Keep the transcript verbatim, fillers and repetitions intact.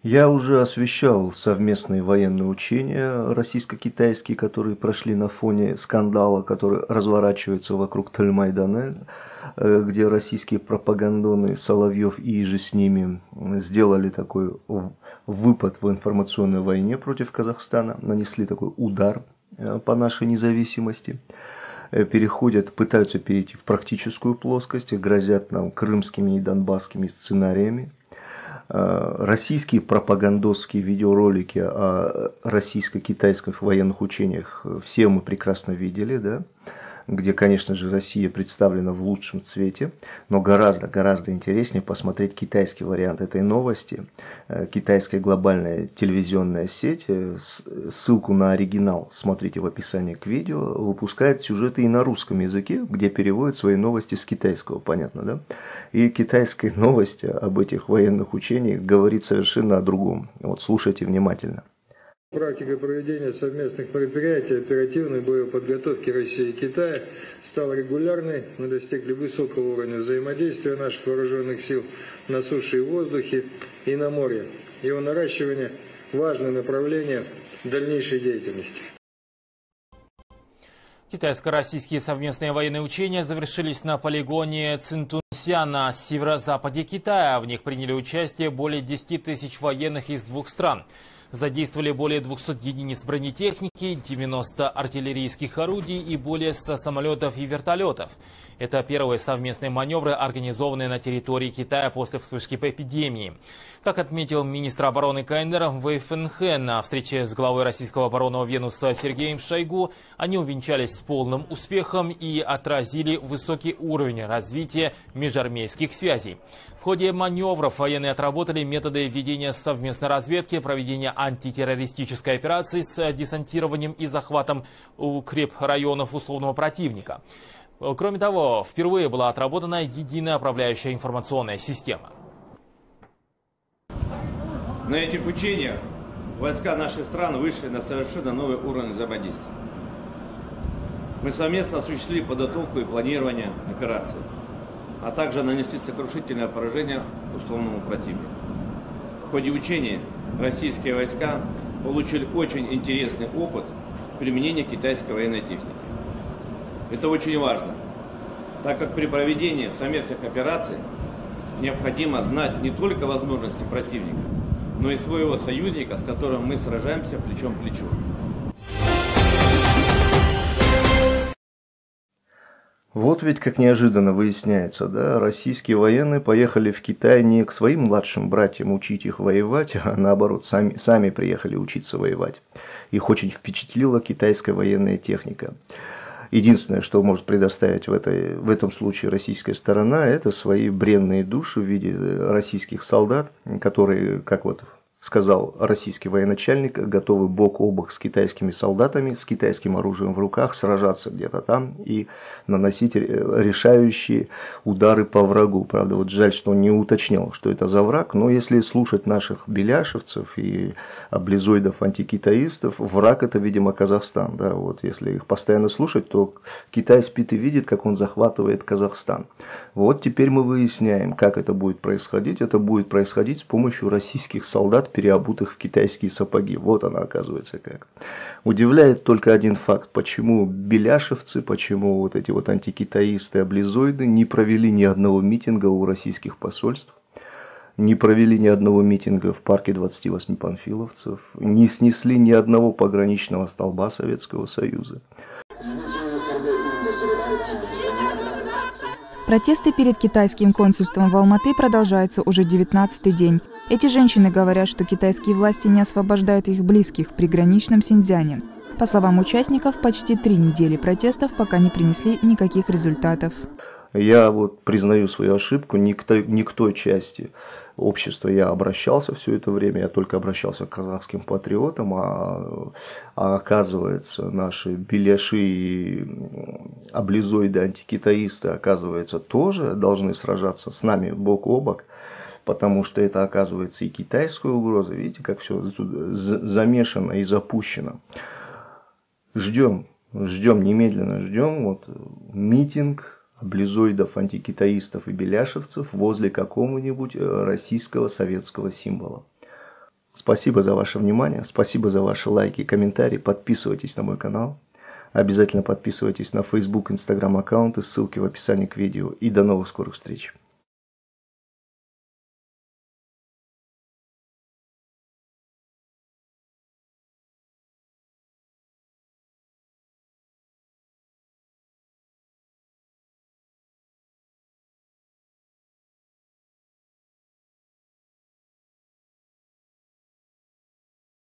Я уже освещал совместные военные учения российско-китайские, которые прошли на фоне скандала, который разворачивается вокруг Тельмайдана, э, где российские пропагандоны Соловьев и иже с ними сделали такой в- выпад в информационной войне против Казахстана, нанесли такой удар э, по нашей независимости. Э, Переходят, пытаются перейти в практическую плоскость, грозят нам крымскими и донбасскими сценариями. Э, Российские пропагандистские видеоролики о российско-китайских военных учениях все мы прекрасно видели, да, где, конечно же, Россия представлена в лучшем цвете, но гораздо-гораздо интереснее посмотреть китайский вариант этой новости. Э, Китайская глобальная телевизионная сеть, э, с- ссылку на оригинал смотрите в описании к видео, выпускает сюжеты и на русском языке, где переводит свои новости с китайского, понятно, да? И китайская новость об этих военных учениях говорит совершенно о другом. Вот слушайте внимательно. Практика проведения совместных мероприятий оперативной боеподготовки России и Китая стала регулярной. Мы достигли высокого уровня взаимодействия наших вооруженных сил на суше и воздухе и на море. Его наращивание – важное направление дальнейшей деятельности. Китайско-российские совместные военные учения завершились на полигоне Цинтунся на северо-западе Китая. В них приняли участие более десяти тысяч военных из двух стран. Задействовали более двухсот единиц бронетехники, девяноста артиллерийских орудий и более ста самолетов и вертолетов. Это первые совместные маневры, организованные на территории Китая после вспышки эпидемии. Как отметил министр обороны КНР Вэй Фэнхэ на встрече с главой российского оборонного ведомства Сергеем Шойгу, они увенчались с полным успехом и отразили высокий уровень развития межармейских связей. В ходе маневров военные отработали методы ведения совместной разведки, проведения антитеррористической операции с десантированием и захватом укрепрайонов условного противника. Кроме того, впервые была отработана единая управляющая информационная система. На этих учениях войска наших стран вышли на совершенно новый уровень взаимодействия. Мы совместно осуществили подготовку и планирование операций, а также нанесли сокрушительное поражение условному противнику. В ходе учений российские войска получили очень интересный опыт применения китайской военной техники. Это очень важно, так как при проведении совместных операций необходимо знать не только возможности противника, но и своего союзника, с которым мы сражаемся плечом к плечу. Вот ведь как неожиданно выясняется, да, российские военные поехали в Китай не к своим младшим братьям учить их воевать, а наоборот, сами, сами приехали учиться воевать. Их очень впечатлила китайская военная техника. Единственное, что может предоставить в, этой, в этом случае российская сторона, это свои бренные души в виде российских солдат, которые, как вот сказал российский военачальник, готовы бок о бок с китайскими солдатами, с китайским оружием в руках, сражаться где-то там и наносить решающие удары по врагу. Правда, вот жаль, что он не уточнил, что это за враг, но если слушать наших беляшевцев и облизоидов-антикитаистов, враг это, видимо, Казахстан. Да, вот если их постоянно слушать, то Китай спит и видит, как он захватывает Казахстан. Вот теперь мы выясняем, как это будет происходить. Это будет происходить с помощью российских солдат, переобутых в китайские сапоги. Вот она, оказывается, как. Удивляет только один факт, почему беляшевцы, почему вот эти вот антикитаисты, облизоиды не провели ни одного митинга у российских посольств, не провели ни одного митинга в парке двадцати восьми панфиловцев, не снесли ни одного пограничного столба Советского Союза. Протесты перед китайским консульством в Алматы продолжаются уже девятнадцатый день. Эти женщины говорят, что китайские власти не освобождают их близких в приграничном Синьцзяне. По словам участников, почти три недели протестов пока не принесли никаких результатов. Я вот признаю свою ошибку, не к той, не к той части общества я обращался все это время, я только обращался к казахским патриотам, а, а оказывается наши беляши и облизоиды, антикитаисты, оказывается, тоже должны сражаться с нами бок о бок, потому что это оказывается и китайская угроза, видите, как все замешано и запущено. Ждем, ждем, немедленно ждем, вот митинг облизоидов, антикитаистов и беляшевцев возле какого-нибудь российского советского символа. Спасибо за ваше внимание, спасибо за ваши лайки и комментарии. Подписывайтесь на мой канал. Обязательно подписывайтесь на Facebook, Instagram аккаунты, ссылки в описании к видео. И до новых скорых встреч.